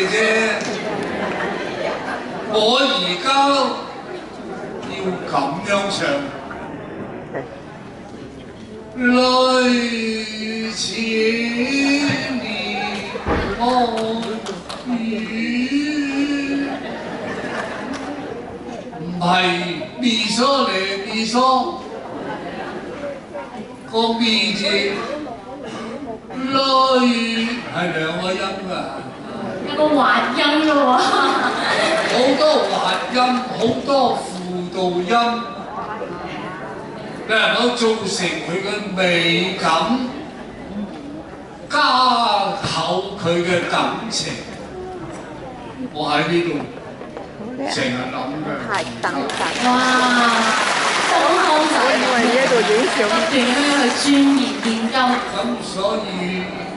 啫。我而家要咁樣唱，類似你我語，唔係咪嗦嚟咪嗦個咪字，類係兩個音㗎。 有個滑音嘅喎， 好多滑音，好多輔導音，你能夠造成佢嘅美感，加厚佢嘅感情。我喺呢度成日諗嘅。 哇！好好仔， 因為呢度影相， 不斷咁樣去鑽研研究。 咁所以。